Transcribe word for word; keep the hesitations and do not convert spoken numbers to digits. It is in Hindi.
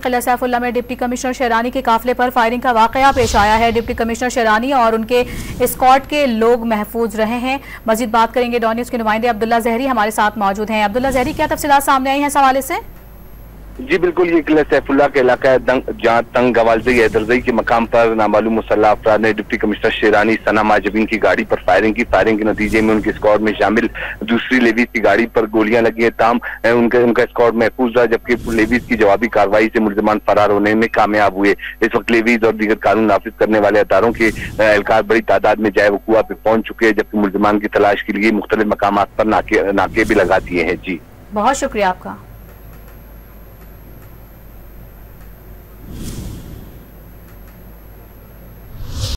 किला सैफुल्ला में डिप्टी कमिश्नर शेरानी के काफिले पर फायरिंग का वाकया पेश आया है। डिप्टी कमिश्नर शेरानी और उनके एस्कॉर्ट के लोग महफूज रहे हैं। मजीद बात करेंगे। डॉन न्यूज़ के नुमाइंदे अब्दुल्ला जहरी हमारे साथ मौजूद हैं। अब्दुल्ला जहरी, क्या तफसीलात सामने आई हैं इस हवाले से? जी बिल्कुल, ये किला सैफुल्ला का इलाका है जहाँ तंग गवालजई हैदरजई के मकाम पर नामालूम मुसल्लह अफराद ने डिप्टी कमिश्नर शेरानी सना माजबीन की गाड़ी पर फायरिंग की। फायरिंग के नतीजे में उनके स्क्वाड में शामिल दूसरी लेवीज की गाड़ी पर गोलियां लगी हैं। ताम उनका उनका स्क्वाड महफूज रहा, जबकि लेवीज की जवाबी कार्रवाई से मुल्जिमान फरार होने में कामयाब हुए। इस वक्त लेवीज और दीगर कानून नाफिज करने वाले अदारों के एहलकार बड़ी तादाद में जाए वकूआ पे पहुंच चुके हैं, जबकि मुल्जिमान की तलाश के लिए मुख्तलिफ मकामात पर नाके नाके भी लगा दिए हैं। जी बहुत शुक्रिया आपका।